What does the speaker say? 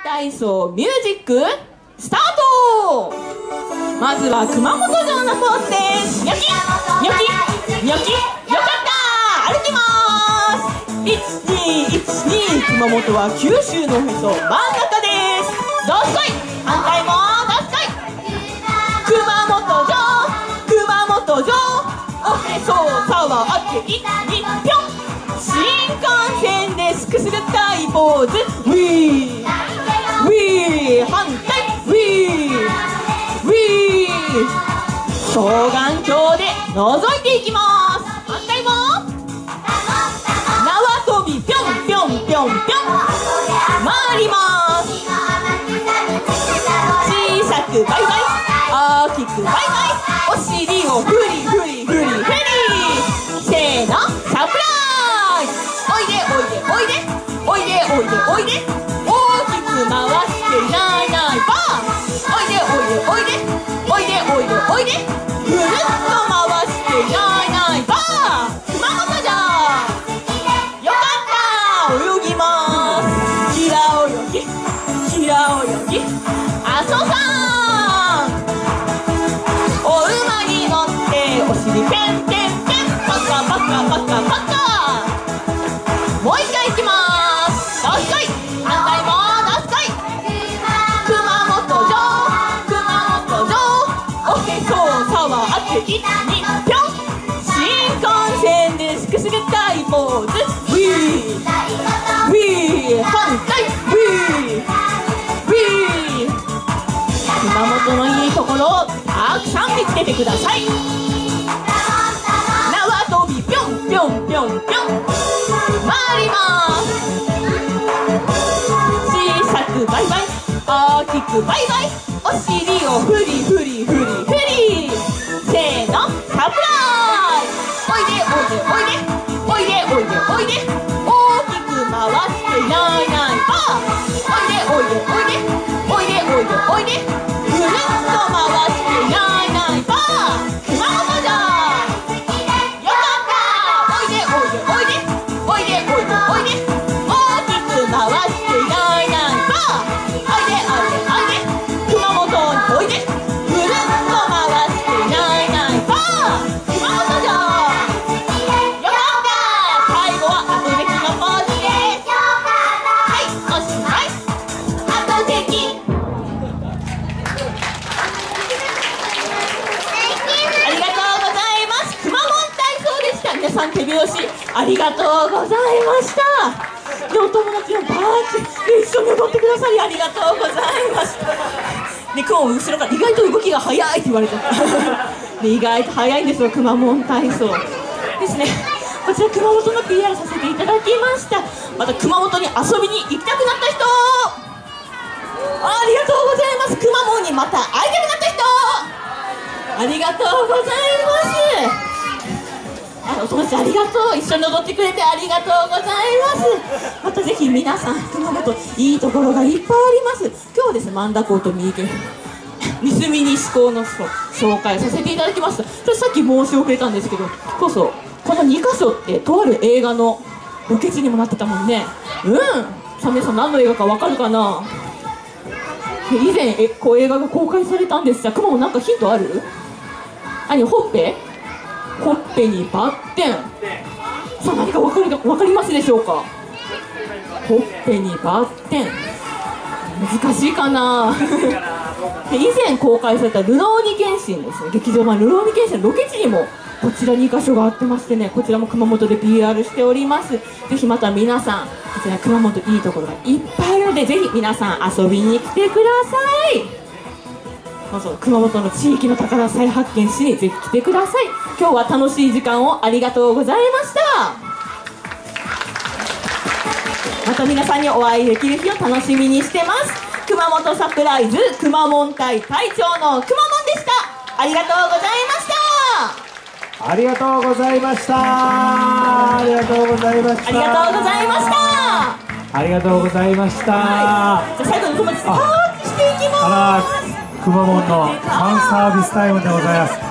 体操ミュージックスタート。まずは熊本城のポーズです。ニョキニョキニョキ。よかった。歩きます。1212。熊本は九州のへそ真ん中です。どすこい。反対もどすこい。熊本城熊本城。おへそさはあって1、2、ぴょん。新幹線ですくすぐったいポーズ。ウィーウィー。反対ウィーウィー。双眼鏡で覗いていきます。反対も縄跳びぴょんぴょんぴょんぴょん。回ります。小さくバイバイ大きくバイバイ。お尻をフリフリフリフリ。せーのサプライズ。おいでおいでおいでおいでおいでおいで。大きく回してないないばー。おいでおいでおいでおいでおいでおいで。ぐるっと回してないないばー。熊本城よかった。泳ぎます。平泳ぎ平泳ぎ。阿蘇山お馬に乗ってお尻ペンペンペン。パカパカパカパカ。もう一回いきます。どすこい。反対もどすこい。熊本城熊本城。おへそさはあって1、2、ぴょん。新幹線ですくすぐったいポーズ。ウィーウィー。反対ウィーウィー。熊本のいいところをたくさん見つけてください。縄跳びぴょんぴょんぴょんぴょん。回ります。小さくバイバイ大きくバイバイ。お尻をフリフリフリフリ。せーのサプライズ。おいでおいでおいでおいでおいでおいで。大きく回してないないばー。おいでおいでおいでおいでおいでおいで。ぐるっと回してないないばー。熊本城よかった。おいでおいでおいでおいでおいでおいで。大きく回してないないばー。おいでおいでおいで熊本においで。ぐるっと回してないないばー。熊本城よかった。最後は後できのポーズです。はい、おしまい。後でき。ありがとうございます。くまモン体操でした。皆さん手拍子ありがとうございました。でお友達のバーチで一緒に踊ってくださりありがとうございました。でくも後ろから意外と動きが速いって言われてで意外と速いんですよくまモン体操ですね。こちら熊本の PR させていただきました。また熊本に遊びに行きたくなった人ありがとうございます。くまモンにまた会いたくなった人ありがとうございます。お友達ありがとう。一緒に踊ってくれてありがとうございます。またぜひ皆さん熊本いいところがいっぱいあります。今日はですね万田港と三重県三隅西港の紹介させていただきました。それさっき申し遅れたんですけどこの2カ所ってとある映画のロケ地にもなってたもんね。さあ皆さん何の映画かわかるかな。以前映画が公開されたんです。じゃあくまもなんかヒントある？ほっぺにバッテン。さあ何か分かりますでしょうか。ほっぺにバッテン難しいかなで以前公開されたルローニケンシンですね。劇場版ルローニケンシンのロケ地にもこちら2カ所があってましてね、こちらも熊本で PR しております。ぜひまた皆さんこちら熊本いいところがいっぱいあるのでぜひ皆さん遊びに来てください。熊本の地域の宝再発見しにぜひ来てください。今日は楽しい時間をありがとうございました。また皆さんにお会いできる日を楽しみにしてます。熊本サプライズくまモン隊隊長のくまモンでした。ありがとうございました。 ありがとうございました。ありがとうございました。 ありがとうございました。 ありがとうございました。 じゃあ最後にお友達パークしていきます。 くまモンのファンサービスタイムでございます。